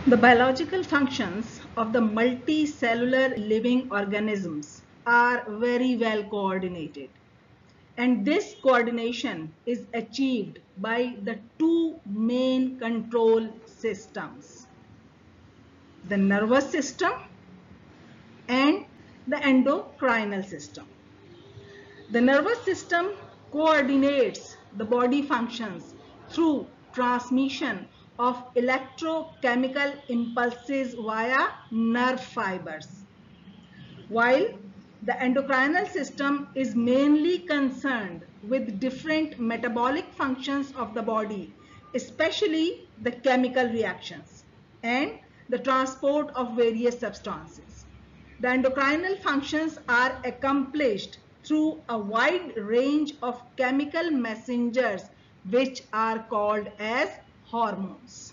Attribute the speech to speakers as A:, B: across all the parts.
A: The biological functions of the multicellular living organisms are very well coordinated, and this coordination is achieved by the two main control systems: the nervous system and the endocrinal system. The nervous system coordinates the body functions through transmission of electrochemical impulses via nerve fibers, while the endocrinal system is mainly concerned with different metabolic functions of the body, especially the chemical reactions and the transport of various substances. The endocrinal functions are accomplished through a wide range of chemical messengers which are called as hormones.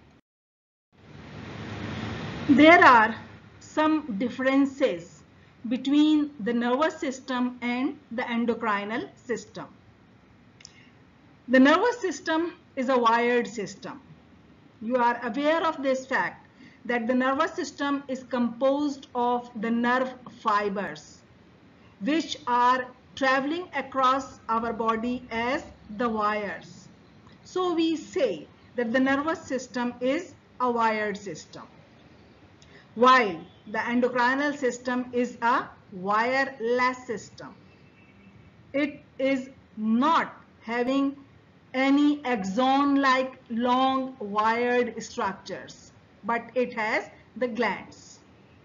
A: There are some differences between the nervous system and the endocrinal system. The nervous system is a wired system. You are aware of this fact that the nervous system is composed of the nerve fibers which are traveling across our body as the wires. So we say that the nervous system is a wired system, while the endocrinal system is a wireless system. It is not having any axon-like long wired structures, but it has the glands.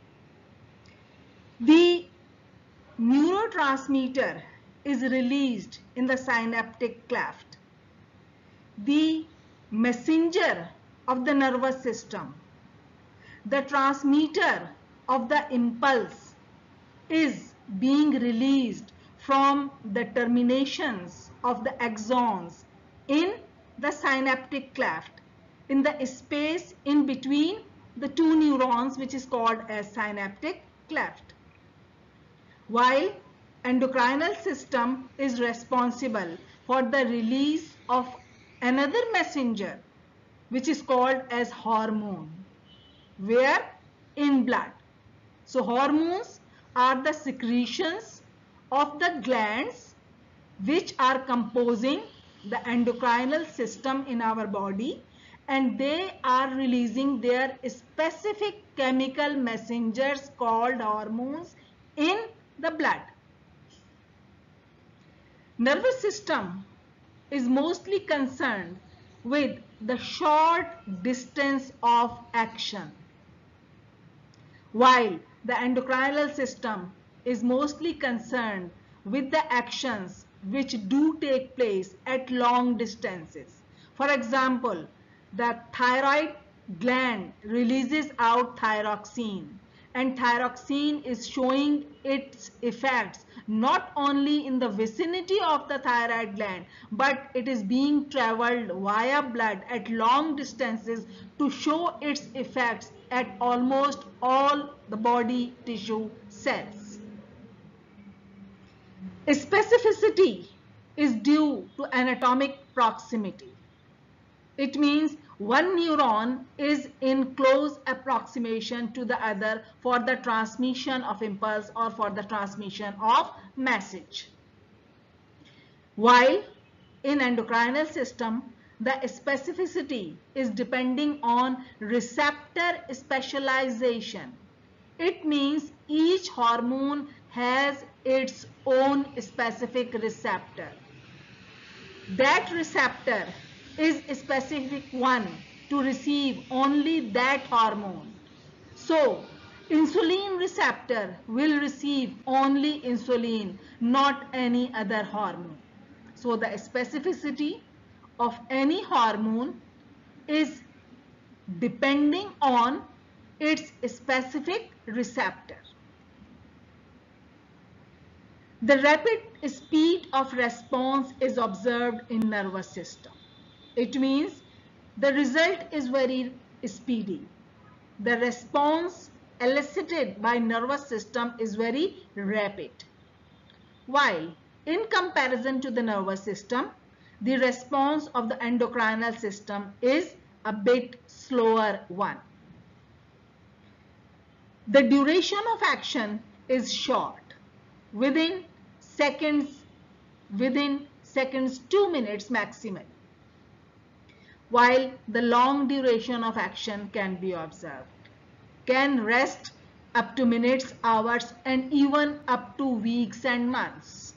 A: The neurotransmitter is released in the synaptic cleft. The messenger of the nervous system, the transmitter of the impulse, is being released from the terminations of the axons in the synaptic cleft, in the space in between the two neurons, which is called as synaptic cleft, while endocrinal system is responsible for the release of another messenger which is called as hormone, where in blood. So hormones are the secretions of the glands which are composing the endocrinal system in our body, and they are releasing their specific chemical messengers called hormones in the blood. Nervous system is mostly concerned with the short distance of action, while the endocrinal system is mostly concerned with the actions which do take place at long distances. For example, the thyroid gland releases out thyroxine, and thyroxine is showing its effects not only in the vicinity of the thyroid gland, but it is being traveled via blood at long distances to show its effects at almost all the body tissue cells. Specificity is due to anatomic proximity. It means one neuron is in close approximation to the other for the transmission of impulse or for the transmission of message. While in endocrinal system, the specificity is depending on receptor specialization. It means each hormone has its own specific receptor. That receptor is a specific one to receive only that hormone. So, insulin receptor will receive only insulin, not any other hormone. So, the specificity of any hormone is depending on its specific receptor. The rapid speed of response is observed in nervous system. It means the result is very speedy. The response elicited by nervous system is very rapid. While in comparison to the nervous system, the response of the endocrinal system is a bit slower one. The duration of action is short, within seconds, 2 minutes maximum, while the long duration of action can be observed, can rest up to minutes, hours, and even up to weeks and months.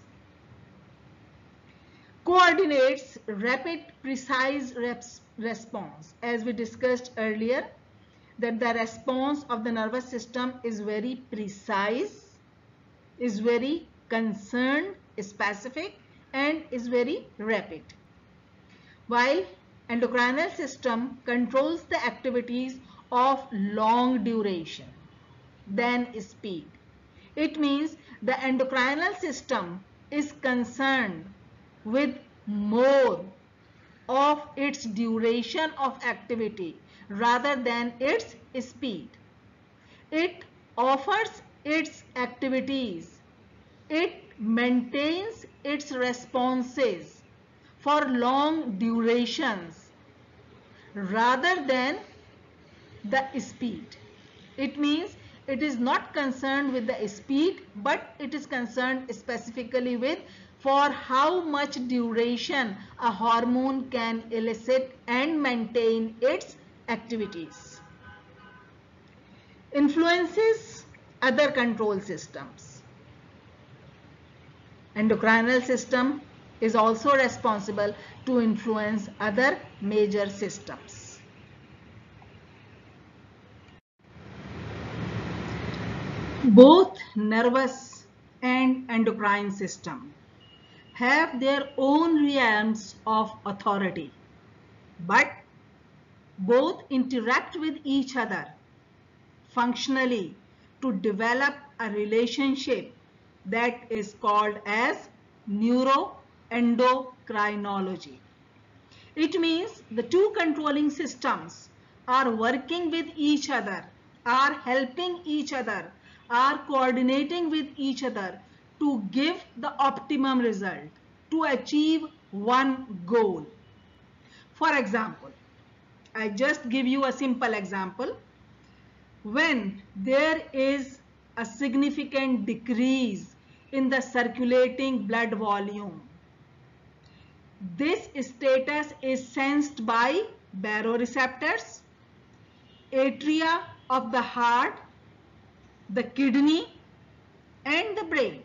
A: Coordinates rapid, precise response. As we discussed earlier, that the response of the nervous system is very precise, is very concerned, specific, and is very rapid. While endocrinal system controls the activities of long duration than speed. It means the endocrinal system is concerned with more of its duration of activity rather than its speed. It offers its activities. It maintains its responses for long durations rather than the speed. It means it is not concerned with the speed, but it is concerned specifically with for how much duration a hormone can elicit and maintain its activities. Influences other control systems. Endocrinal system is also responsible to influence other major systems. Both nervous and endocrine system have their own realms of authority, but both interact with each other functionally to develop a relationship that is called as neuroendocrinology. It means the two controlling systems are working with each other, are helping each other, are coordinating with each other to give the optimum result, to achieve one goal. For example, I just give you a simple example. When there is a significant decrease in the circulating blood volume, this status is sensed by baroreceptors, atria of the heart, the kidney, and the brain.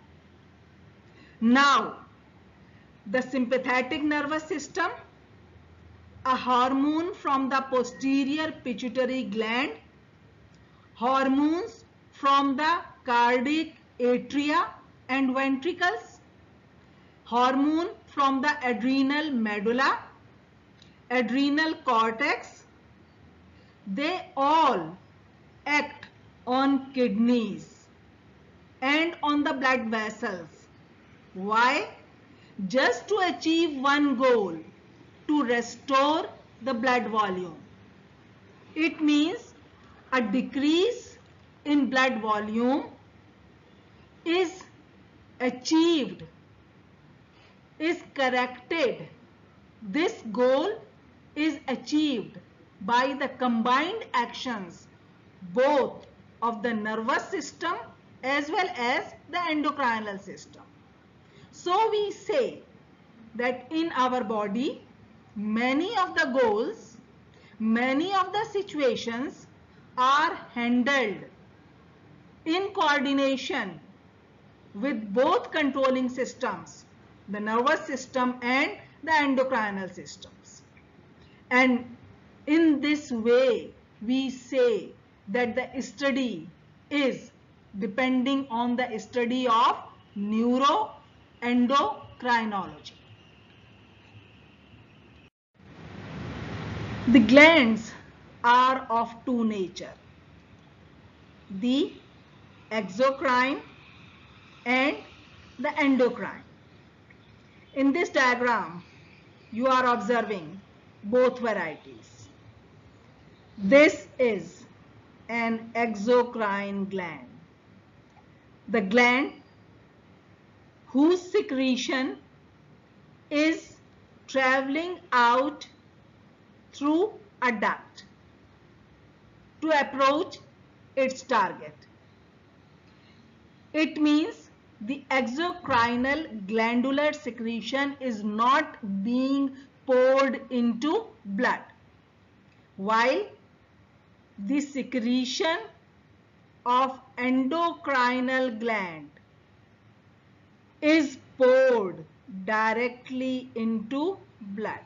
A: Now, the sympathetic nervous system, a hormone from the posterior pituitary gland, hormones from the cardiac atria and ventricles, hormone from the adrenal medulla, adrenal cortex, they all act on kidneys and on the blood vessels. Why? Just to achieve one goal, to restore the blood volume. It means a decrease in blood volume is achieved, is corrected. This goal is achieved by the combined actions both of the nervous system as well as the endocrinal system. So we say that in our body, many of the goals, many of the situations are handled in coordination with both controlling systems, the nervous system and the endocrinal systems. And in this way, we say that the study is depending on the study of neuroendocrinology. The glands are of two nature, the exocrine and the endocrine. In this diagram, you are observing both varieties. This is an exocrine gland, the gland whose secretion is traveling out through a duct to approach its target. It means the exocrinal glandular secretion is not being poured into blood, while the secretion of endocrinal gland is poured directly into blood.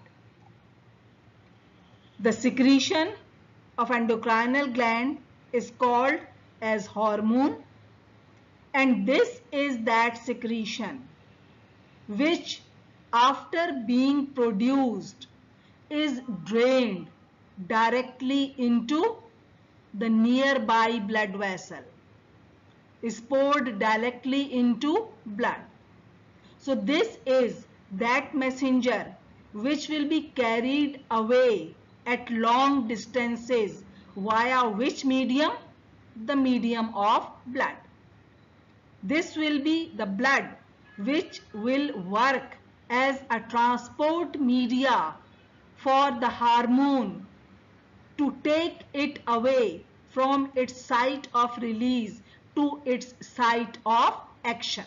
A: The secretion of endocrinal gland is called as hormone, and this is that secretion which, after being produced, is drained directly into the nearby blood vessel, is poured directly into blood. So this is that messenger which will be carried away at long distances via which medium? The medium of blood. This will be the blood which will work as a transport media for the hormone to take it away from its site of release to its site of action.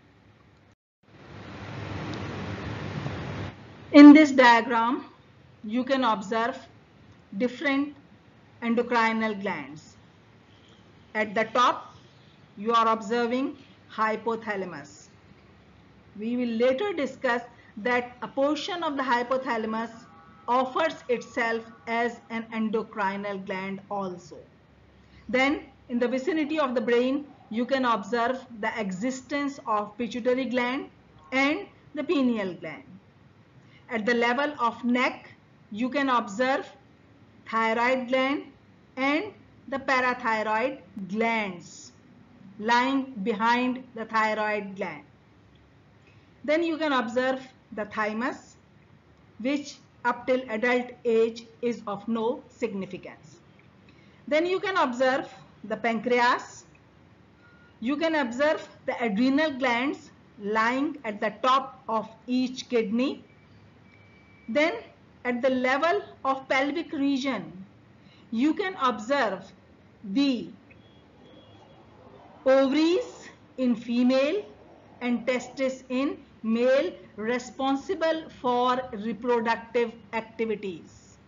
A: In this diagram, you can observe different endocrinal glands. At the top, you are observing hypothalamus. We will later discuss that a portion of the hypothalamus offers itself as an endocrinal gland also. Then, in the vicinity of the brain, you can observe the existence of pituitary gland and the pineal gland. At the level of neck, you can observe thyroid gland and the parathyroid glands lying behind the thyroid gland. Then you can observe the thymus, which up till adult age is of no significance. Then you can observe the pancreas. You can observe the adrenal glands lying at the top of each kidney. Then at the level of pelvic region, you can observe the ovaries in female and testis in male, responsible for reproductive activities.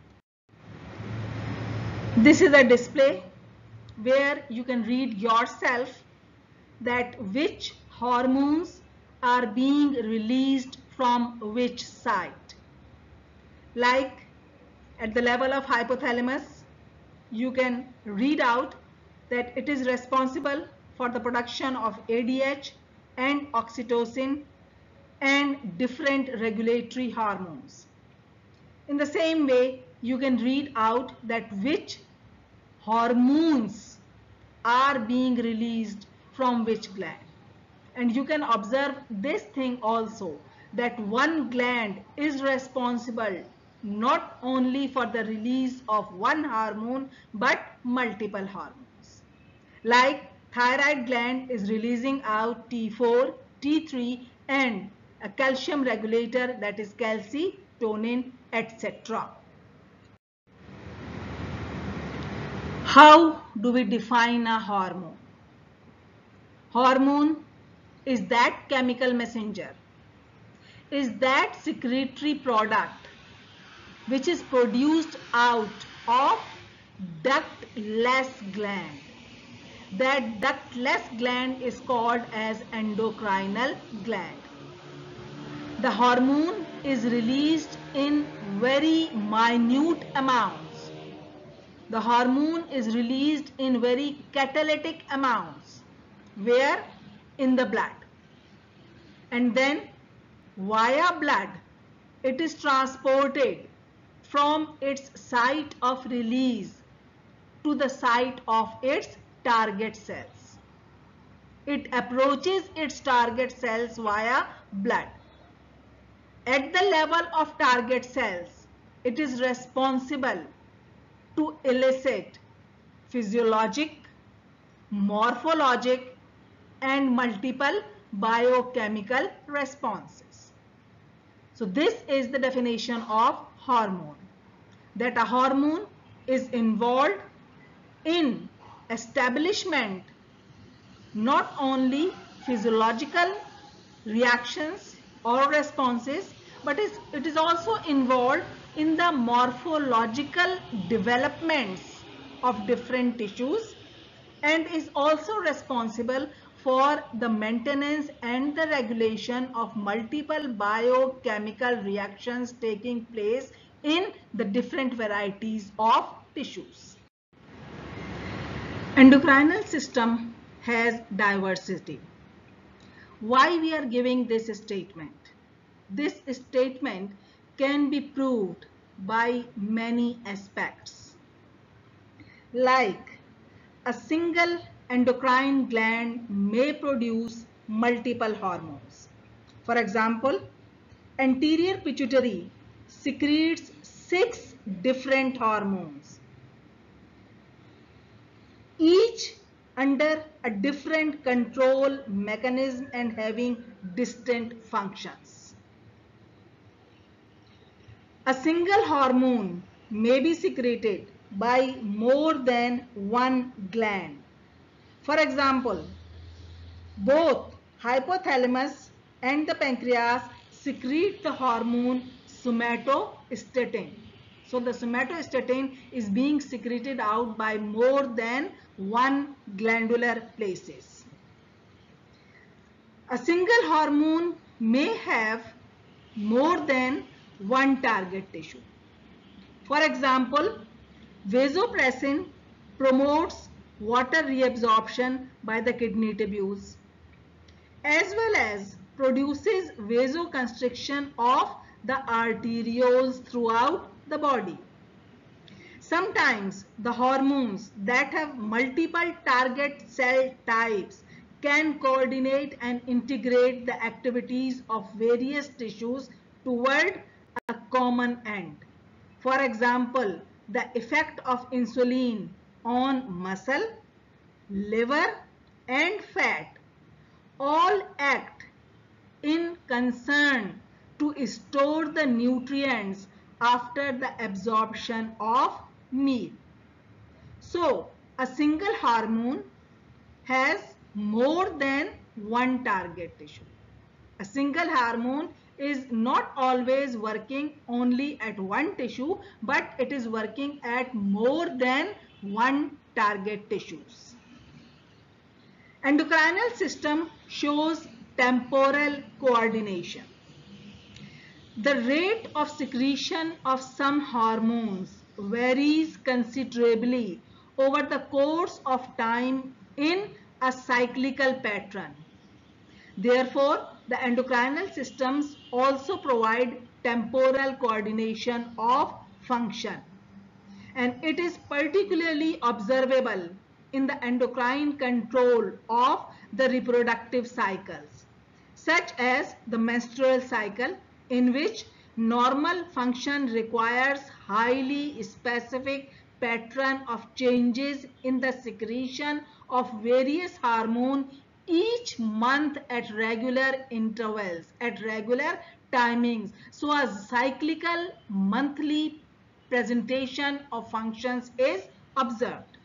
A: This is a display where you can read yourself that which hormones are being released from which site. Like at the level of hypothalamus, you can read out that it is responsible for the production of ADH and oxytocin and different regulatory hormones. In the same way, you can read out that which hormones are being released from which gland. And you can observe this thing also, that one gland is responsible not only for the release of one hormone but multiple hormones. Like thyroid gland is releasing out T4, T3 and a calcium regulator, that is calcitonin, etc. How do we define a hormone? Hormone is that chemical messenger, is that secretory product which is produced out of ductless gland. That ductless gland is called as endocrinal gland. The hormone is released in very minute amounts. The hormone is released in very catalytic amounts. Where? In the blood. And then via blood it is transported from its site of release to the site of its target cells. It approaches its target cells via blood. At the level of target cells, it is responsible to elicit physiologic, morphologic and multiple biochemical responses. So this is the definition of hormone, that a hormone is involved in establishment not only physiological reactions or responses, but it is also involved in the morphological developments of different tissues, and is also responsible for the maintenance and the regulation of multiple biochemical reactions taking place in the different varieties of tissues. Endocrinal system has diversity. Why we are giving this statement? This statement can be proved by many aspects, like a single endocrine gland may produce multiple hormones. For example, anterior pituitary secretes 6 different hormones, each under a different control mechanism and having distinct functions. A single hormone may be secreted by more than one gland. For example, both hypothalamus and the pancreas secrete the hormone somatostatin. So the somatostatin is being secreted out by more than one glandular places. A single hormone may have more than one target tissue. For example, vasopressin promotes water reabsorption by the kidney tubules, as well as produces vasoconstriction of the arterioles throughout the body. Sometimes the hormones that have multiple target cell types can coordinate and integrate the activities of various tissues toward a common end. For example, the effect of insulin on muscle, liver, and fat all act in concern to store the nutrients after the absorption of meal. So, a single hormone has more than one target tissue. A single hormone is not always working only at one tissue, but it is working at more than one target tissues. Endocrinal system shows temporal coordination. The rate of secretion of some hormones varies considerably over the course of time in a cyclical pattern. Therefore, the endocrinal systems also provide temporal coordination of function, and it is particularly observable in the endocrine control of the reproductive cycles, such as the menstrual cycle, in which normal function requires highly specific pattern of changes in the secretion of various hormones each month at regular intervals, at regular timings. So a cyclical monthly presentation of functions is observed.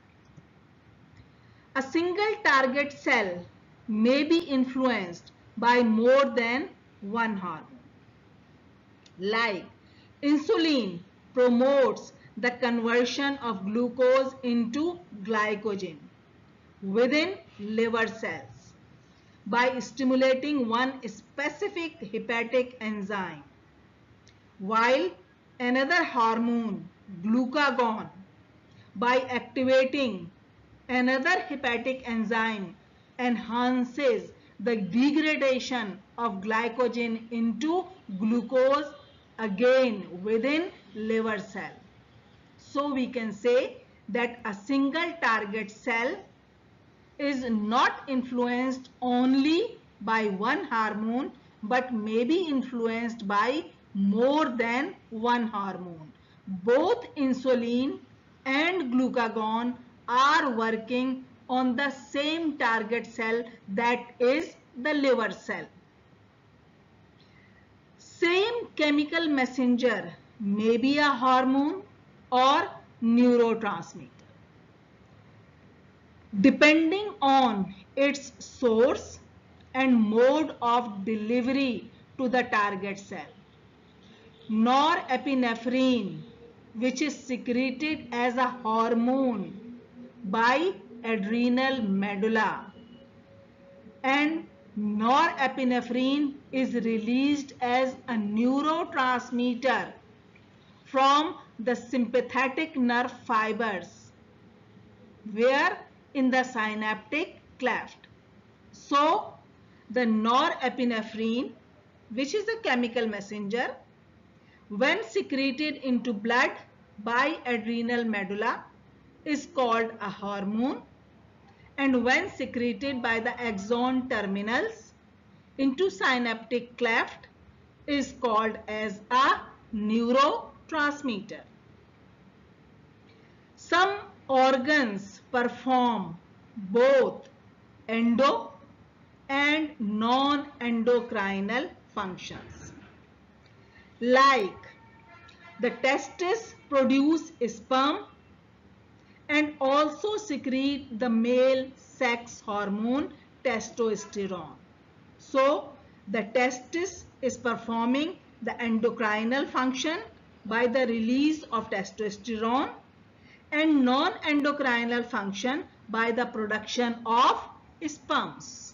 A: A single target cell may be influenced by more than one hormone. Like insulin promotes the conversion of glucose into glycogen within liver cells by stimulating one specific hepatic enzyme, while another hormone, glucagon, by activating another hepatic enzyme, enhances the degradation of glycogen into glucose again within liver cell. So we can say that a single target cell is not influenced only by one hormone, but may be influenced by more than one hormone. Both insulin and glucagon are working on the same target cell, that is the liver cell. Same chemical messenger may be a hormone or neurotransmitter. depending on its source and mode of delivery to the target cell. Norepinephrine, which is secreted as a hormone by adrenal medulla, and norepinephrine is released as a neurotransmitter from the sympathetic nerve fibers, where in the synaptic cleft. So the norepinephrine, which is a chemical messenger, when secreted into blood by adrenal medulla, is called a hormone, and when secreted by the axon terminals into synaptic cleft is called as a neurotransmitter. Some organs perform both endo and non-endocrinal functions. Like the testes produce sperm and also secrete the male sex hormone testosterone. So the testis is performing the endocrinal function by the release of testosterone and non-endocrinal function by the production of sperms.